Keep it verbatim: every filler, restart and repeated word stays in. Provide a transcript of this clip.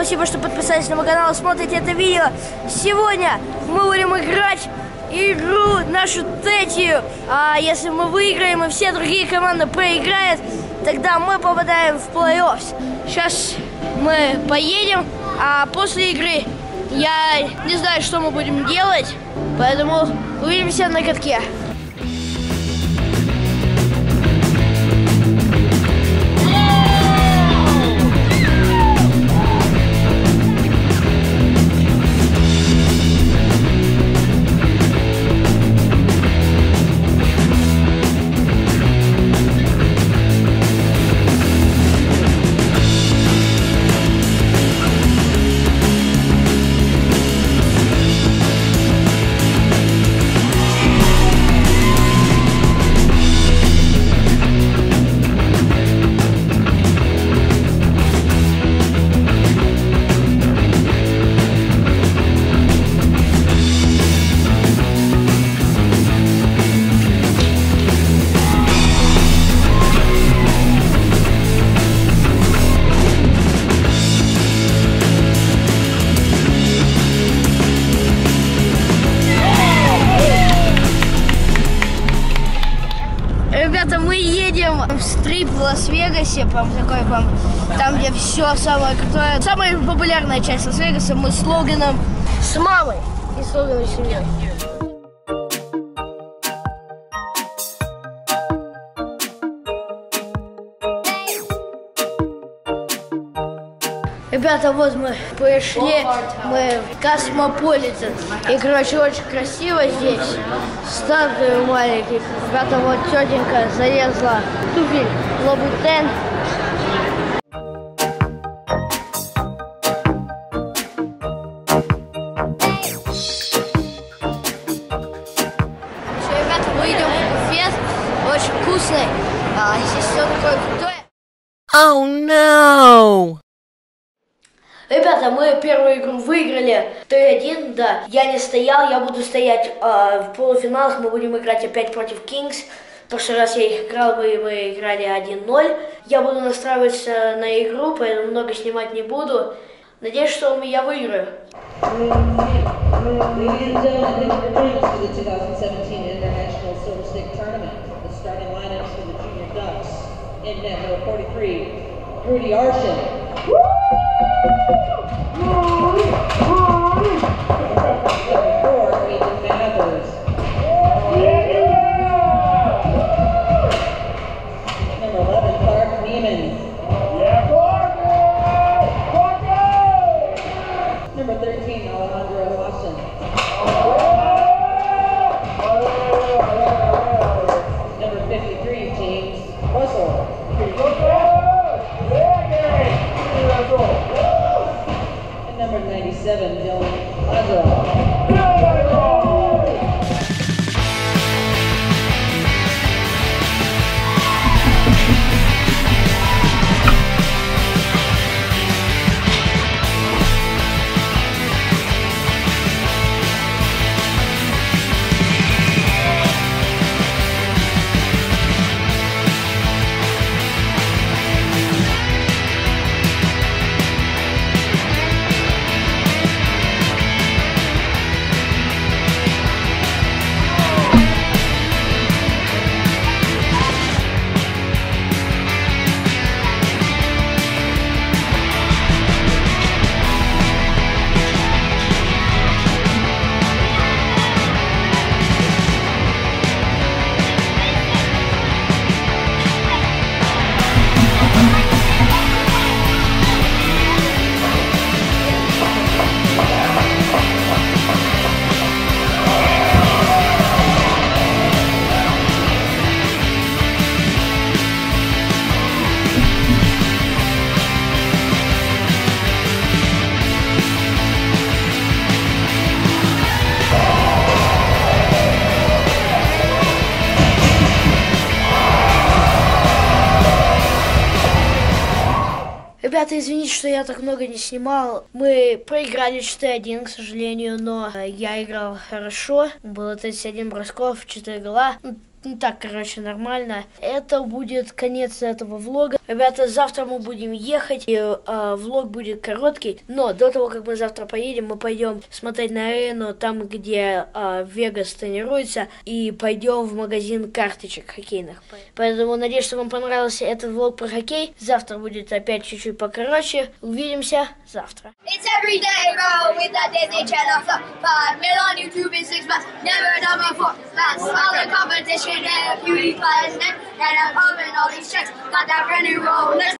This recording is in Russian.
спасибо, что подписались на мой канал и смотрите это видео. Сегодня мы будем играть игру нашу третью. А если мы выиграем и все другие команды проиграют, тогда мы попадаем в плей-офф. Сейчас мы поедем, а после игры я не знаю, что мы будем делать, поэтому увидимся на катке. Ребята, мы едем в стрип в Лас-Вегасе, прям такой, прям, там, где все самое крутое. Самая популярная часть Лас-Вегаса. Мы с Логаном, с мамой и с Логаном семьей. Ребята, вот мы пришли, мы в Космополитен. И, короче, очень красиво здесь. Статуи маленькие. Ребята, вот тетенька залезла в туфель Лабутен. Ребята, мы идем в буфет. Очень вкусный. А здесь все такое крутое. Oh no! Ребята, мы первую игру выиграли три один, да. Я не стоял, я буду стоять э, в полуфиналах. Мы будем играть опять против Кингс. В прошлый раз я играл, мы, мы играли один ноль. Я буду настраиваться на игру, поэтому много снимать не буду. Надеюсь, что я выиграю. Rudy Arson. Number eleven, Clark Neiman. Yeah, Clark! Clark! Number thirteen, Alejandro Lawson. Number fifty-three, James Russell. And number ninety-seven, Dylan Lazo. Ребята, извините, что я так много не снимал. Мы проиграли четыре один, к сожалению, но я играл хорошо. Было тридцать один бросков, четыре гола. не так, короче, нормально. Это будет конец этого влога. Ребята, завтра мы будем ехать, и э, влог будет короткий. Но до того, как мы завтра поедем, мы пойдем смотреть на арену, там, где э, Вегас тренируется, и пойдем в магазин карточек хоккейных. Поэтому надеюсь, что вам понравился этот влог про хоккей. Завтра будет опять чуть-чуть покороче. Увидимся завтра. It's every day, bro, with that Disney Channel stuff. Five mil on YouTube in six months, never done before. That's all the competition and beauty pageant. And I'm pumping all these checks, got that brand new Rolex.